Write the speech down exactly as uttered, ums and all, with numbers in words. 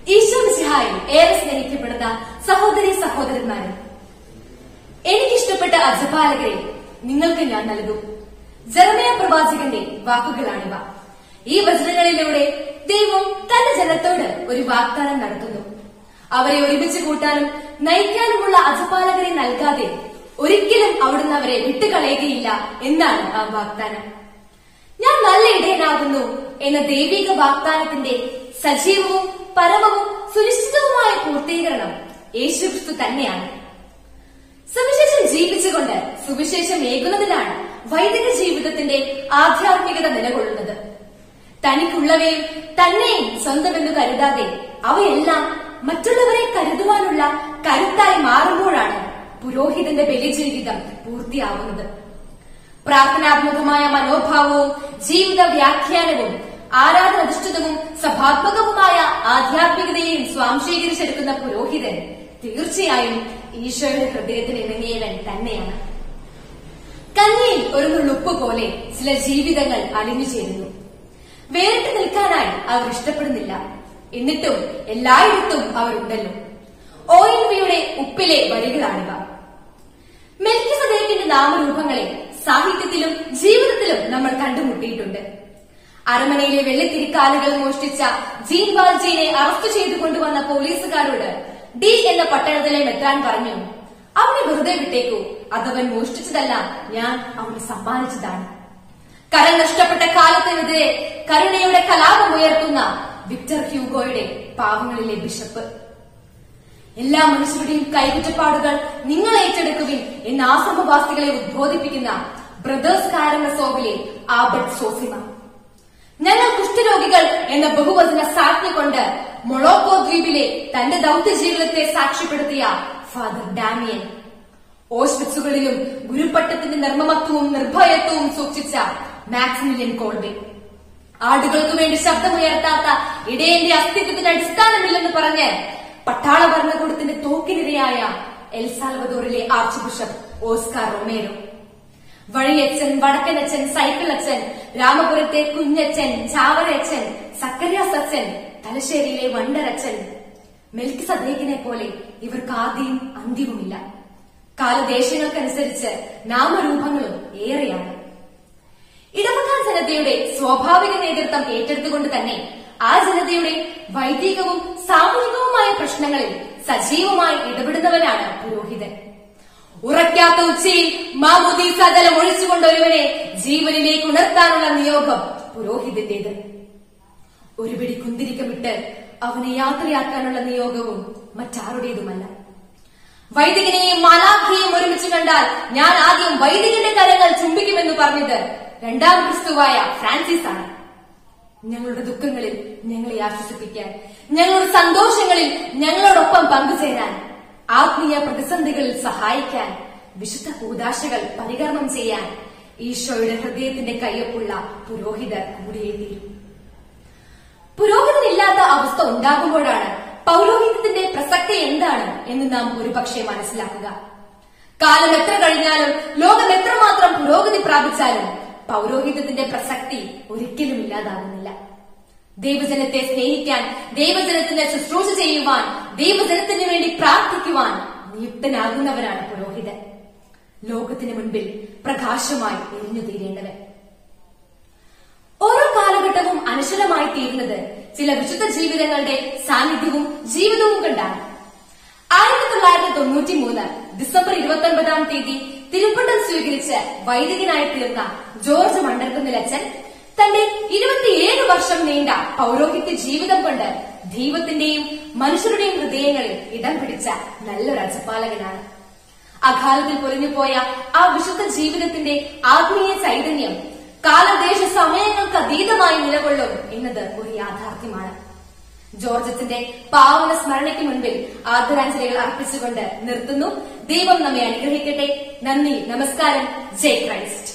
ഈശോ മിശിഹായിൽ ഏറെ സ്നേഹിക്കപ്പെടുന്ന സഹോദരി സഹോദരന്മാരെ, എനിക്കിഷ്ടപ്പെട്ട അജപാലകരെ നിങ്ങൾക്ക് ഞാൻ നൽകും. ജെറമ്യാ പ്രവാചകന്റെ വാക്കുകളാണിവ. ഈ വചനങ്ങളിലൂടെ ദൈവം തന്റെ ജനത്തോട് ഒരു വാഗ്ദാനം നടത്തുന്നു. അവരെ ഒരുമിച്ച് കൂട്ടാനും നയിക്കാനുമുള്ള അജപാലകരെ നൽകാതെ ഒരിക്കലും അവിടുന്ന് അവരെ വിട്ടുകളയുകയില്ല എന്നാണ് ആ വാഗ്ദാനം. ഞാൻ നല്ല ഇടയനാകുന്നു എന്ന ദൈവിക വാഗ്ദാനത്തിന്റെ സജീവവും പരമവും സുനിശ്ചിതവുമായ പൂർത്തീകരണം യേശുക്രിസ്തു തന്നെയാണ്. സുവിശേഷം ജീവിച്ചുകൊണ്ട് സുവിശേഷം ഏകുന്നതിലാണ് വൈദിക ജീവിതത്തിന്റെ ആധ്യാത്മികത നിലകൊള്ളുന്നത്. തനിക്കുള്ളവയും തന്നെയും സ്വന്തമെന്ന് കരുതാതെ അവയെല്ലാം മറ്റുള്ളവരെ കരുതുവാനുള്ള കരുത്തായി മാറുമ്പോഴാണ് പുരോഹിതന്റെ ബലിജീവിതം പൂർത്തിയാവുന്നത്. പ്രാർത്ഥനാത്മകമായ മനോഭാവവും ജീവിത വ്യാഖ്യാനവും ആരാധനാധിഷ്ഠിതവും സഭാത്മകവുമായ ആധ്യാത്മികതയെയും സ്വാംശീകരിച്ചെടുക്കുന്ന പുരോഹിതൻ തീർച്ചയായും ഈശോയുടെ ഹൃദയത്തിന് ഇണങ്ങിയവൻ തന്നെയാണ്. കഞ്ഞിയിൽ ഒരു നുള്ളുപ്പ് പോലെ ചില ജീവിതങ്ങൾ അലിഞ്ഞു ചേരുന്നു. വേറിട്ട് നിൽക്കാനായി അവർ ഇഷ്ടപ്പെടുന്നില്ല. എന്നിട്ടും എല്ലായിടത്തും അവരുണ്ടല്ലോ. ഒ എൻ വിയുടെ ഉപ്പിലെ വരികളാണിവ. മെൽക്കിസദേക്കിന്റെ നാമരൂപങ്ങളെ സാഹിത്യത്തിലും ജീവിതത്തിലും നമ്മൾ കണ്ടുമുട്ടിയിട്ടുണ്ട്. അരമനയിലെ വെള്ളിത്തിരിക്കാലുകൾ മോഷ്ടിച്ച ജീൻ വാൽജീനെ അറസ്റ്റ് ചെയ്തു കൊണ്ടുവന്ന പോലീസുകാരോട് ഡി എന്ന പട്ടണത്തിലെ മെത്രാൻ പറഞ്ഞു, അവനെ വെറുതെ വിട്ടേക്കൂ, അതവൻ മോഷ്ടിച്ചതല്ല, ഞാൻ അവന് സമ്മാനിച്ചതാണ്. കരം നഷ്ടപ്പെട്ട കാലത്തിനെതിരെ കരുണയുടെ കലാപമുയർത്തുന്ന വിക്ടർ ഹ്യൂഗോയുടെ പാവങ്ങളിലെ ബിഷപ്പ്. എല്ലാ മനുഷ്യരുടെയും കൈകുറ്റപ്പാടുകൾ നിങ്ങൾ ഏറ്റെടുക്കുവിൻ എന്ന ആശ്രമവാസികളെ ഉദ്ബോധിപ്പിക്കുന്ന ബ്രദേഴ്സ് കാരമസോവിലെ ആബർട്ട് സോസിമ. ഞങ്ങൾ കുഷ്ഠരോഗികൾ എന്ന ബഹുവചന സാജ്ഞ കൊണ്ട് മൊളോക്കോ ദ്വീപിലെ തന്റെ ദൌത്യ ജീവിതത്തെ സാക്ഷ്യപ്പെടുത്തിയ ഫാദർ ഡാമിയൻ. ഓഷ്വിറ്റ്സുകളിലും ഗുരുപട്ടത്തിന്റെ നിർമ്മമത്വവും നിർഭയത്വവും സൂക്ഷിച്ച മാക്സിമിലിയൻ കോൾബെ. ആടുകൾക്ക് വേണ്ടി ശബ്ദമുയർത്താത്ത ഇടയന്റെ അസ്തിത്വത്തിന് അടിസ്ഥാനമില്ലെന്ന് പറഞ്ഞ് പട്ടാള ഭരണകൂടത്തിന്റെ തോക്കിനിരയായ എൽ സാൽവദോറിലെ ആർച്ച് ബിഷപ്പ് ഓസ്കാർ റൊമേരോ. വഴിയച്ഛൻ, വടക്കനച്ഛൻ, സൈക്കിൾ അച്ഛൻ, രാമപുരത്തെ കുഞ്ഞച്ഛൻ, ചാവറയച്ഛൻ, സക്കര്യാസ് അച്ഛൻ, തലശ്ശേരിയിലെ വണ്ടരച്ഛൻ. മെൽക്കിസദേക്കിനെ പോലെ ഇവർക്ക് ആദ്യവും അന്ത്യവുമില്ല. കാലദേശങ്ങൾക്കനുസരിച്ച് നാമരൂപങ്ങളും ഏറെയാണ്. ഇടവകാൽ ജനതയുടെ സ്വാഭാവിക നേതൃത്വം ഏറ്റെടുത്തുകൊണ്ട് തന്നെ ആ ജനതയുടെ വൈദികവും സാമൂഹികവുമായ പ്രശ്നങ്ങളിൽ സജീവമായി ഇടപെടുന്നവനാണ് പുരോഹിതൻ. ഉറക്കാത്ത ഉച്ചയിൽ മാമോദീസ ജലം ഒഴിച്ചുകൊണ്ട് ഒരുവനെ ജീവനിലേക്ക് ഉണർത്താനുള്ള നിയോഗം പുരോഹിതന്റേത്. ഒരു പിടി കുന്തിരിക്കമിട്ട് അവനെ യാത്രയാക്കാനുള്ള നിയോഗവും മറ്റാരുടേതുമല്ല. വൈദികനെയും മാലാഖയെയും ഒരുമിച്ച് കണ്ടാൽ ഞാൻ ആദ്യം വൈദികന്റെ കരങ്ങൾ ചുംബിക്കുമെന്ന് പറഞ്ഞത് രണ്ടാം ക്രിസ്തുവായ ഫ്രാൻസിസ് ആണ്. ഞങ്ങളുടെ ദുഃഖങ്ങളിൽ ഞങ്ങളെ ആശ്വസിപ്പിക്കാൻ, ഞങ്ങളുടെ സന്തോഷങ്ങളിൽ ഞങ്ങളോടൊപ്പം പങ്കുചേരാൻ, ആത്മീയ പ്രതിസന്ധികളിൽ സഹായിക്കാൻ, വിശുദ്ധ കൂദാശകൾ പരികർമ്മം ചെയ്യാൻ ഈശോയുടെ ഹൃദയത്തിന്റെ കയ്യൊപ്പുള്ള പുരോഹിതർ കൂടിയേ തീരും. പുരോഹിതനില്ലാത്ത അവസ്ഥ ഉണ്ടാകുമ്പോഴാണ് പൗരോഹിത്യത്തിന്റെ പ്രസക്തി എന്താണ് എന്ന് നാം ഒരുപക്ഷെ മനസ്സിലാക്കുക. കാലം എത്ര കഴിഞ്ഞാലും ലോകം എത്രമാത്രം പുരോഗതി പ്രാപിച്ചാലും പൗരോഹിത്യത്തിന്റെ പ്രസക്തി ഒരിക്കലും ഇല്ലാതാകുന്നില്ല. ദൈവജനത്തെ സ്നേഹിക്കാൻ, ദൈവജനത്തിന് ശുശ്രൂഷ ചെയ്യുവാൻ, ദൈവജനത്തിന് വേണ്ടി പ്രാർത്ഥിക്കുവാൻ നിയുക്തനാകുന്നവരാണ് പുരോഹിതൻ. ലോകത്തിന് മുൻപിൽ പ്രകാശമായി എരിഞ്ഞു തീരേണ്ടവൻ. ഓരോ കാലഘട്ടവും അനശ്വരമായി തീരുന്നത് ചില വിശുദ്ധ ജീവിതങ്ങളുടെ സാന്നിധ്യവും ജീവിതവും കൊണ്ടാണ്. ആയിരത്തി തൊള്ളായിരത്തി തൊണ്ണൂറ്റി മൂന്ന് ഡിസംബർ ഇരുപത്തി ഒൻപതാം തീയതി തിരുപ്പണ്ടം സ്വീകരിച്ച് വൈദികനായി തീർന്ന ജോർജ് മണ്ടർക്കുന്നിലച്ചൻ തന്റെ ഇരുപത്തിയേഴ് വർഷം നീണ്ട പൗരോഹിത്യ ജീവിതം കൊണ്ട് ദൈവത്തിന്റെയും മനുഷ്യരുടെയും ഹൃദയങ്ങളിൽ ഇടം പിടിച്ച നല്ലൊരു അജപാലകനാണ്. അകാലത്തിൽ പൊലിഞ്ഞുപോയ ആ വിശുദ്ധ ജീവിതത്തിന്റെ ആത്മീയ ചൈതന്യം കാലദേശ സമയങ്ങൾക്ക് അതീതമായി നിലകൊള്ളും എന്നത് ഒരു യാഥാർത്ഥ്യമാണ്. ജോർജത്തിന്റെ പാവന സ്മരണയ്ക്ക് മുൻപിൽ ആദരാഞ്ജലികൾ അർപ്പിച്ചുകൊണ്ട് നിർത്തുന്നു. ദൈവം നമ്മെ അനുഗ്രഹിക്കട്ടെ. നന്ദി, നമസ്കാരം. ജയ് ക്രൈസ്റ്റ്.